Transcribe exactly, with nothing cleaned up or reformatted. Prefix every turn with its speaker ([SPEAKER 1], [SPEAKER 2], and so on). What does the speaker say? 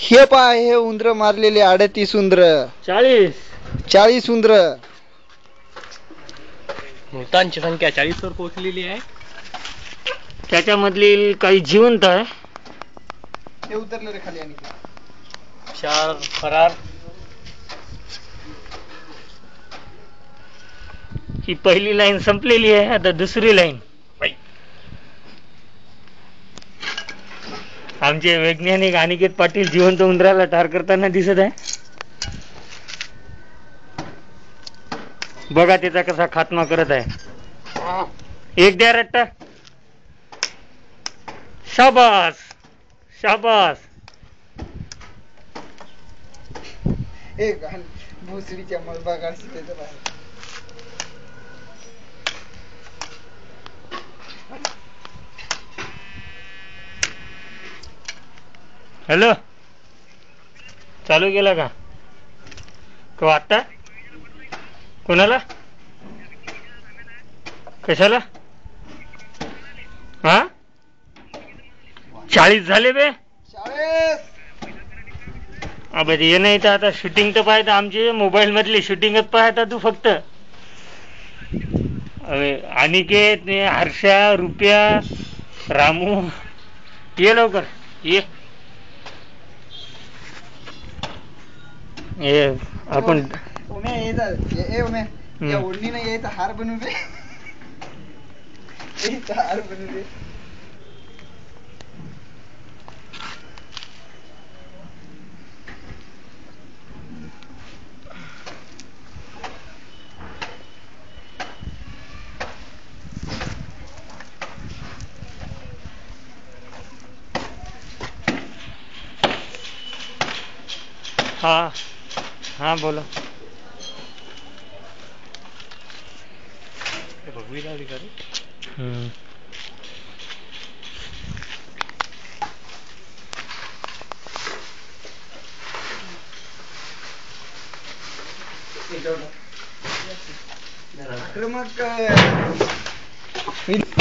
[SPEAKER 1] हे पहा हे उंदर मारलेले अडतीस उंदर
[SPEAKER 2] चाळीस
[SPEAKER 1] चाळीस उंदर
[SPEAKER 2] मृतांची संख्या चाळीस वर पोहोचलेली आहे. त्याच्यामधली काही जिवंत आहे.
[SPEAKER 1] हे उतरले रे खाली आणि
[SPEAKER 2] चार फरार. ही पहिली लाईन संपलेली आहे. आता दुसरी लाईन. आमचे वैज्ञानिक अनिकेत पाटील जिवंत उंदराला ठार करताना दिसत आहे. बघा त्याचा कसा खात्मा करत आहे. एक द्या रट्टा. शाबास शाबास.
[SPEAKER 1] एक भोसडीच्या मलबा काढते त्याच्या बाहेर.
[SPEAKER 2] हॅलो चालू केला का तो आता. कोणाला कशाला हा चाळीस झाले बे. अबे ये नाही तर आता शूटिंग तर पाहता आमची मोबाईल मधली शूटिंगच पाहता तू फक्त. अनिकेत हर्षा रुपया रामू ये लवकर ये. आपण
[SPEAKER 1] ओढणी नाही यायचा हार बनवू दे. हार बनवू दे.
[SPEAKER 2] हा हा बोला. हम्म
[SPEAKER 1] आक्रमक